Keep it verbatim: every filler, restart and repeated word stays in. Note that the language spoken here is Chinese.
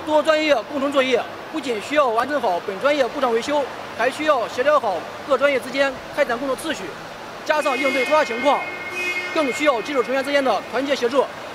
多专业共同作业，不仅需要完成好本专业故障维修，还需要协调好各专业之间开展工作次序，加上应对突发情况，更需要技术成员之间的团结协作。